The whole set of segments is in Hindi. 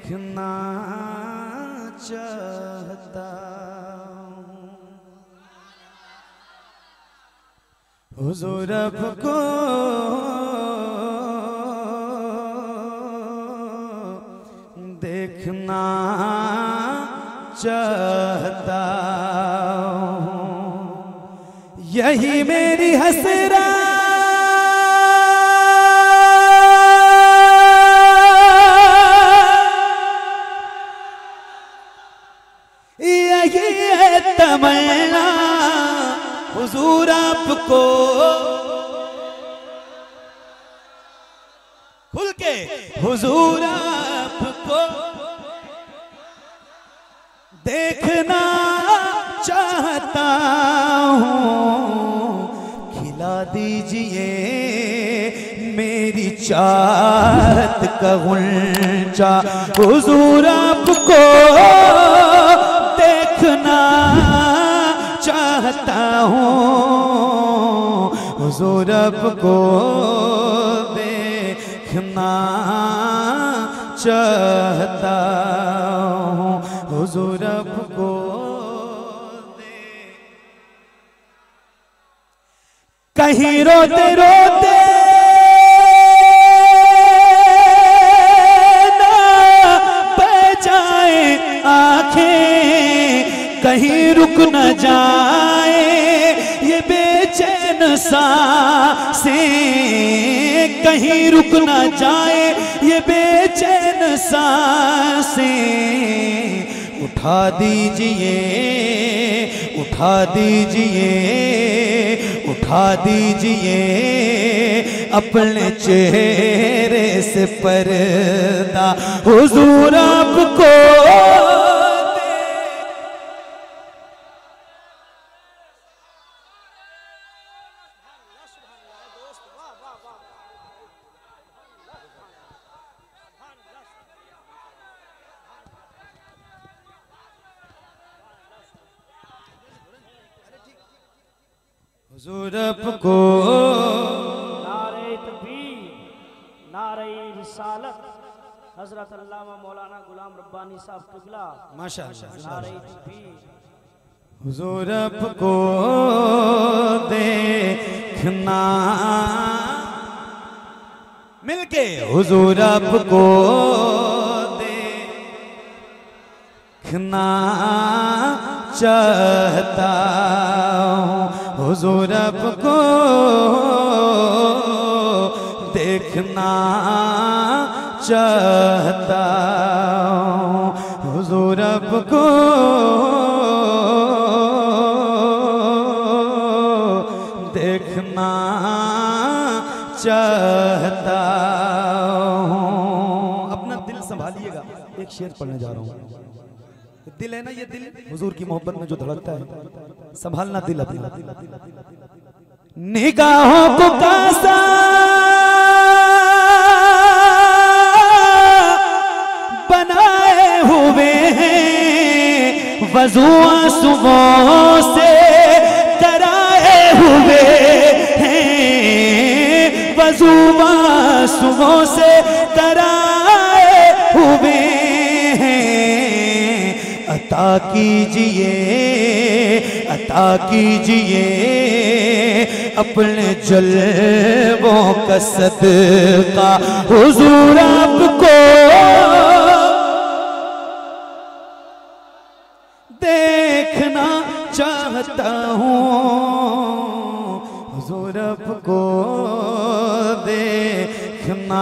देखना चाहता हुजूर आपको देखना चाहता हूँ, यही मेरी हसरत, यही है तमन्ना हुजूर आपको खुल के हुजूर आपको देखना चाहता हूँ, खिला दीजिए मेरी चाहत का गुंचा हुजूर आपको देखना चाहता हूँ, हुजूर आपको देखना चाहता हूँ, हुजूर आपको कहीं रोते रोते ना बह जाए आंखें, कहीं रुक न जाए ये बेचैन सांसें, कहीं रुक न जाए ये बेचैन सांसें, उठा दीजिए उठा दीजिए उठा दीजिए अपने चेहरे से पर्दा हुजूर आपको हुजूर आपको नारे तकबीर, नारे रिसालत, हजरत अल्लामा मौलाना गुलाम रब्बानी साहब किबला, माशाअल्लाह, नारे तकबीर। हुजूर आपको देखना मिलके हुजूर आपको देखना चाहता हूँ, हुजूर आपको देखना चाहता हूँ, हुजूर आपको देखना चाहता हूँ। अपना दिल संभालिएगा, एक शेर पढ़ने जा रहा हूँ। दिल है ना, ये दिल हुजूर की मोहब्बत में जो धड़कता है, संभालना दिल अपना। निगाहों को कासा बनाए हुए हैं, वज़ू आंसुओं से कराए हुए हैं, वज़ू आंसुओं से कराए हुए अता कीजिए अपने जलवों का सदका हुजूर आपको देखना चाहता हूँ, हुजूर आपको देखना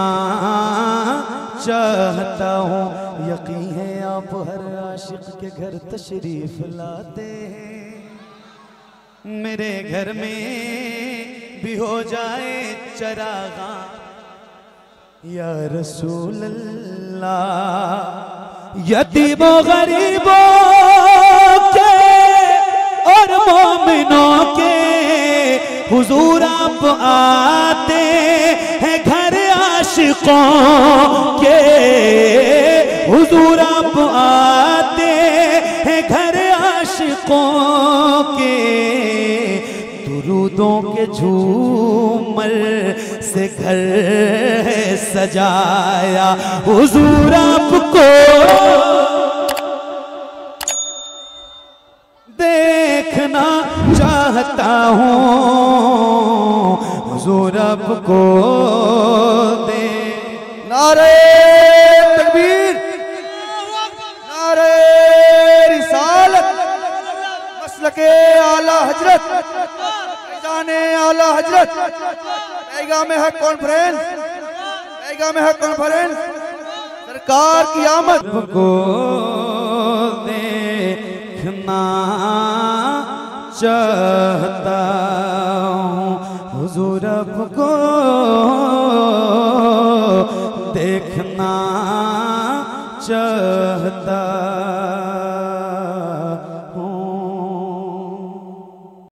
चाहता हूँ। यकीन है आप हर आशिक के घर तशरीफ लाते हैं, मेरे घर में भी हो जाए चरागा या रसूल अल्लाह। यतीमों गरीबों के और मोमिनों के हुजूर आप आते हैं घर आशिकों के, हुजूर आप आते हैं घर आशिकों के, दुरूदों के झूमर से से घर सजाया हुजूर आपको देखना चाहता हूँ, हुजूर आपको दे। नारे तकबीर, नारे रिसालत, मसलके आला हजरत, जाने आला हजरत, पैगाम है कॉन्फ्रेंस, पैगाम है कॉन्फ्रेंस, सरकार की आमद को देखना चाहता हूँ, हुजूर आपको देखना चाहता